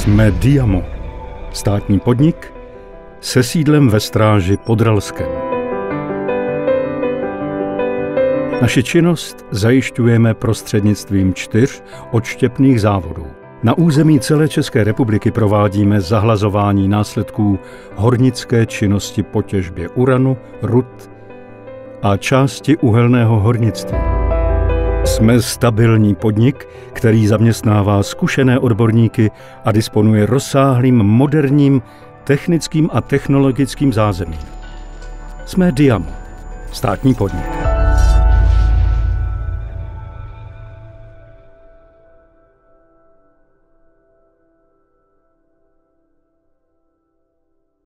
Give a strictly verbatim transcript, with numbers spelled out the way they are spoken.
Jsme Diamo, státní podnik se sídlem ve Stráži pod Ralskem. Naši činnost zajišťujeme prostřednictvím čtyř odštěpných závodů. Na území celé České republiky provádíme zahlazování následků hornické činnosti po těžbě uranu, rud a části uhelného hornictví. Jsme stabilní podnik, který zaměstnává zkušené odborníky a disponuje rozsáhlým moderním technickým a technologickým zázemím. Jsme Diamo, státní podnik.